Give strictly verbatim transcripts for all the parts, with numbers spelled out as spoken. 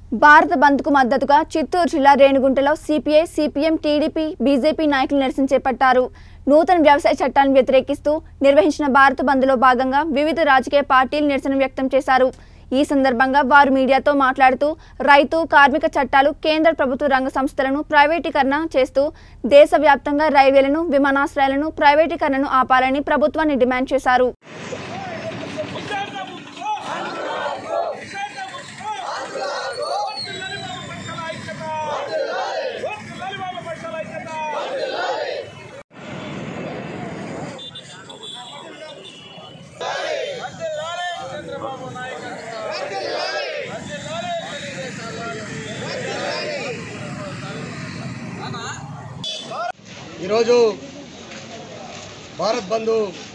భారత బంద్కు మద్దతుగా చిత్తూరు జిల్లా రేణిగుంటలో సిపిఐ, సిపిఎం, టీడీపీ, బీజేపీ నాయకులు నిరసన చేపట్టారు. నూతన వ్యవసాయ చట్టాలను వ్యతిరేకిస్తూ నిర్వహించిన భారత బంద్లో భాగంగా వివిధ రాజకీయ పార్టీలు నిరసన వ్యక్తం చేశారు. ఈ సందర్భంగా వారు మీడియాతో మాట్లాడుతూ రైతు, కార్మిక చట్టాలు, కేంద్ర ప్రభుత్వ రంగ సంస్థలను ప్రైవేటీకరణ చేస్తూ దేశవ్యాప్తంగా రైల్వేలను, విమానాశ్రయాలను ప్రైవేటీకరణను ఆపాలని ప్రభుత్వాన్ని డిమాండ్ చేశారు. ఈరోజు భారత్ బంద్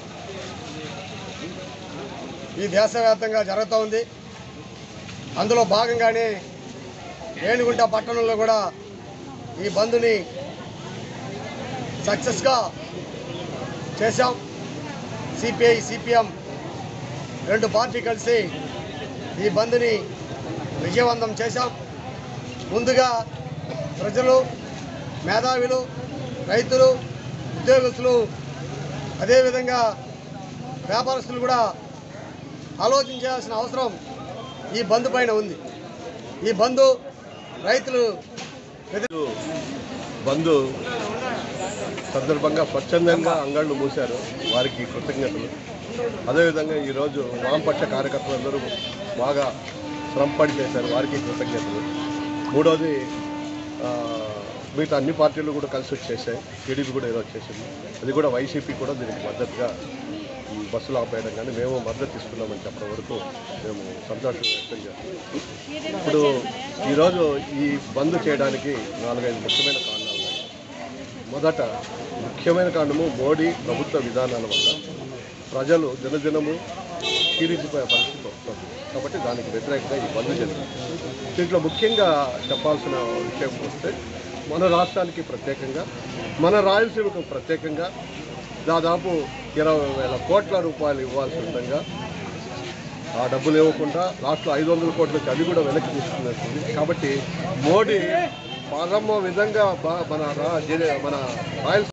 ఈ దేశవ్యాప్తంగా జరుగుతూ ఉంది. అందులో భాగంగానే రేణిగుంట పట్టణంలో కూడా ఈ బంద్ని సక్సెస్గా చేశాం. సిపిఐ, సిపిఎం రెండు పార్టీ కలిసి ఈ బంద్ని విజయవంతం చేశాం. ముందుగా ప్రజలు, మేధావులు, రైతులు, ఉద్యోగస్తులు, అదేవిధంగా వ్యాపారస్తులు కూడా ఆలోచించాల్సిన అవసరం ఈ బంద్ పైన ఉంది. ఈ బంద్ రైతులు బంద్ సందర్భంగా స్వచ్ఛందంగా అంగళ్ళు మూశారు, వారికి కృతజ్ఞతలు. అదేవిధంగా ఈరోజు వామపక్ష కార్యకర్తలందరూ బాగా శ్రమపడి చేశారు, వారికి కృతజ్ఞతలు. మూడోది మిగతా అన్ని పార్టీలు కూడా కలిసి వచ్చేసాయి. టీడీపీ కూడా ఈరోజు చేసింది, అది కూడా వైసీపీ కూడా దీనికి మద్దతుగా ఈ బస్సులు ఆపేయడం కానీ మేము మద్దతు ఇస్తున్నామని చెప్పడం వరకు మేము సంతోషం వ్యక్తం చేస్తున్నాం. ఇప్పుడు ఈరోజు ఈ బంద్ చేయడానికి నాలుగైదు ముఖ్యమైన కారణాలు ఉన్నాయి. మొదట ముఖ్యమైన కారణము మోడీ ప్రభుత్వ విధానాల వల్ల ప్రజలు దినదినము క్షీణించిపోయే పరిస్థితి వస్తుంది. కాబట్టి దానికి వ్యతిరేకంగా ఈ బంద్ జరిగింది. దీంట్లో ముఖ్యంగా చెప్పాల్సిన విషయం వస్తే మన రాష్ట్రానికి ప్రత్యేకంగా, మన రాయలసీమకు ప్రత్యేకంగా దాదాపు ఇరవై వేల కోట్ల రూపాయలు ఇవ్వాల్సి ఉండగా ఆ డబ్బులు ఇవ్వకుండా లాస్ట్లో ఐదు వందల కోట్లకి అది కూడా వెనక్కి తీసుకున్నట్టుంది. కాబట్టి మోడీ పరమ విధంగా మన మన రాయలసీమ